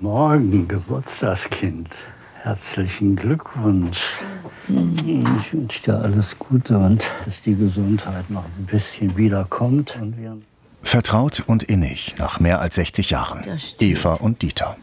Morgen, Geburtstagskind. Herzlichen Glückwunsch. Ich wünsche dir alles Gute und dass die Gesundheit noch ein bisschen wiederkommt. Vertraut und innig nach mehr als 60 Jahren. Eva und Dieter.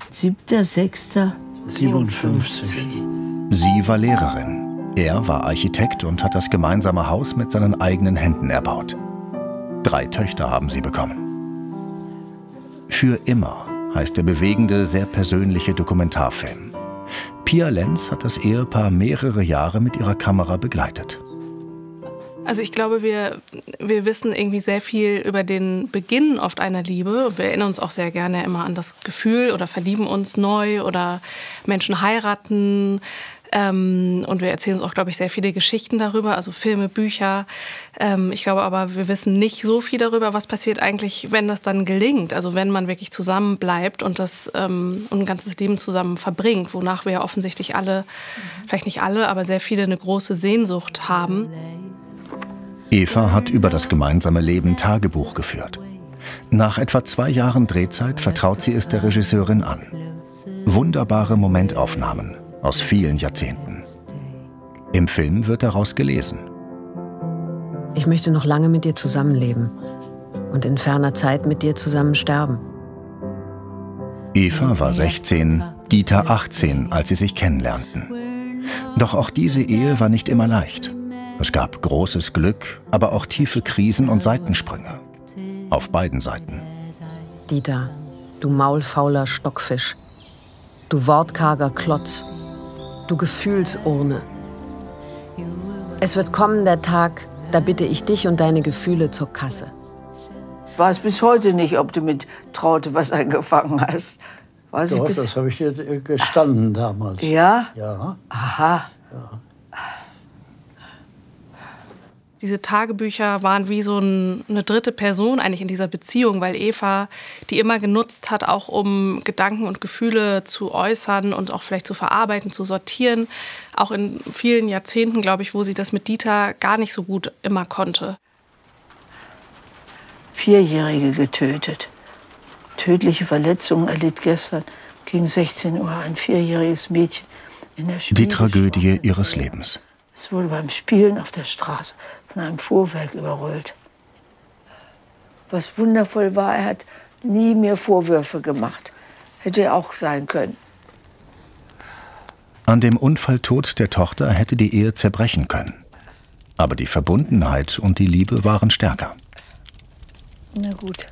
7.6.57. Sie war Lehrerin. Er war Architekt und hat das gemeinsame Haus mit seinen eigenen Händen erbaut. 3 Töchter haben sie bekommen. Für immer heißt der bewegende, sehr persönliche Dokumentarfilm. Pia Lenz hat das Ehepaar mehrere Jahre mit ihrer Kamera begleitet. Also ich glaube, wir wissen irgendwie sehr viel über den Beginn oft einer Liebe. Wir erinnern uns auch sehr gerne immer an das Gefühl oder verlieben uns neu oder Menschen heiraten. Und wir erzählen uns auch, glaube ich, sehr viele Geschichten darüber, also Filme, Bücher. Ich glaube aber, wir wissen nicht so viel darüber, was passiert eigentlich, wenn das dann gelingt. Also wenn man wirklich zusammen bleibt und das ein ganzes Leben zusammen verbringt, wonach wir ja offensichtlich alle, vielleicht nicht alle, aber sehr viele eine große Sehnsucht haben. Eva hat über das gemeinsame Leben Tagebuch geführt. Nach etwa 2 Jahren Drehzeit vertraut sie es der Regisseurin an. Wunderbare Momentaufnahmen aus vielen Jahrzehnten. Im Film wird daraus gelesen. Ich möchte noch lange mit dir zusammenleben und in ferner Zeit mit dir zusammen sterben. Eva war 16, Dieter 18, als sie sich kennenlernten. Doch auch diese Ehe war nicht immer leicht. Es gab großes Glück, aber auch tiefe Krisen und Seitensprünge. Auf beiden Seiten. Dieter, du maulfauler Stockfisch. Du wortkarger Klotz. Du Gefühlsurne. Es wird kommen der Tag, da bitte ich dich und deine Gefühle zur Kasse. Ich weiß bis heute nicht, ob du mit Traute was angefangen hast. Doch, das habe ich dir gestanden damals. Ja? Ja. Aha. Ja. Diese Tagebücher waren wie so eine dritte Person eigentlich in dieser Beziehung, weil Eva die immer genutzt hat, auch um Gedanken und Gefühle zu äußern und auch vielleicht zu verarbeiten, zu sortieren. Auch in vielen Jahrzehnten, glaube ich, wo sie das mit Dieter gar nicht so gut immer konnte. 4-Jährige getötet. Tödliche Verletzungen erlitt gestern gegen 16 Uhr ein 4-jähriges Mädchen in der Schule. Die Tragödie ihres Lebens. Es wurde beim Spielen auf der Straße von einem Fuhrwerk überrollt. Was wundervoll war, er hat nie mir Vorwürfe gemacht. Hätte auch sein können. An dem Unfalltod der Tochter hätte die Ehe zerbrechen können. Aber die Verbundenheit und die Liebe waren stärker. Na gut.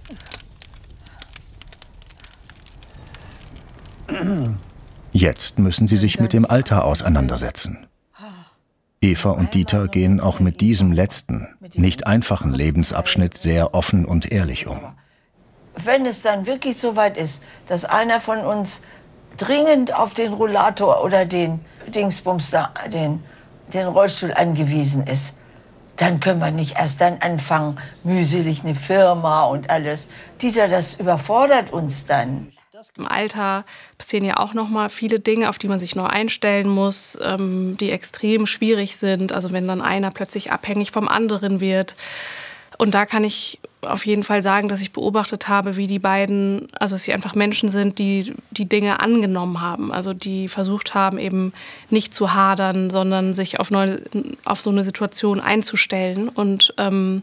Jetzt müssen sie sich mit dem Alter auseinandersetzen. Eva und Dieter gehen auch mit diesem letzten, nicht einfachen Lebensabschnitt sehr offen und ehrlich um. Wenn es dann wirklich so weit ist, dass einer von uns dringend auf den Rollator oder den Dingsbums da, den Rollstuhl angewiesen ist, dann können wir nicht erst dann anfangen, mühselig eine Firma und alles. Dieter, das überfordert uns dann. Im Alter passieren ja auch noch mal viele Dinge, auf die man sich noch einstellen muss, die extrem schwierig sind. Also wenn dann einer plötzlich abhängig vom anderen wird. Und da kann ich auf jeden Fall sagen, dass ich beobachtet habe, wie die beiden, also dass sie einfach Menschen sind, die die Dinge angenommen haben. Also die versucht haben, eben nicht zu hadern, sondern sich auf so eine Situation einzustellen und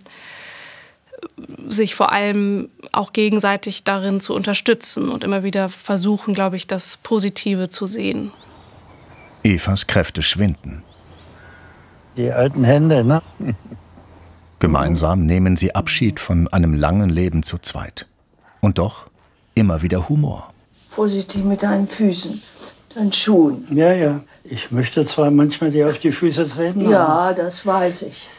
sich vor allem auch gegenseitig darin zu unterstützen und immer wieder versuchen, glaube ich, das Positive zu sehen. Evas Kräfte schwinden. Die alten Hände, ne? Gemeinsam nehmen sie Abschied von einem langen Leben zu zweit. Und doch immer wieder Humor. Vorsichtig mit deinen Füßen, deinen Schuhen. Ja, ja. Ich möchte zwar manchmal dir auf die Füße treten. Ja, das weiß ich.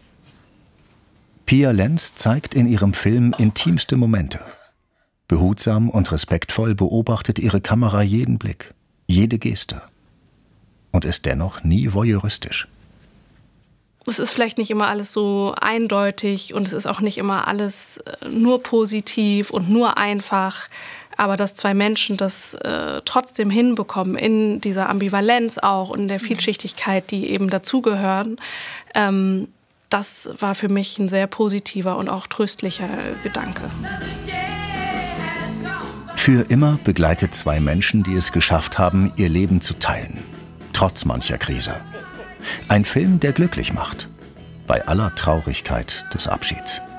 Pia Lenz zeigt in ihrem Film intimste Momente. Behutsam und respektvoll beobachtet ihre Kamera jeden Blick, jede Geste. Und ist dennoch nie voyeuristisch. Es ist vielleicht nicht immer alles so eindeutig und es ist auch nicht immer alles nur positiv und nur einfach. Aber dass 2 Menschen das trotzdem hinbekommen, in dieser Ambivalenz auch und in der Vielschichtigkeit, die eben dazugehören, das war für mich ein sehr positiver und auch tröstlicher Gedanke. Für immer begleitet zwei Menschen, die es geschafft haben, ihr Leben zu teilen, trotz mancher Krise. Ein Film, der glücklich macht, bei aller Traurigkeit des Abschieds.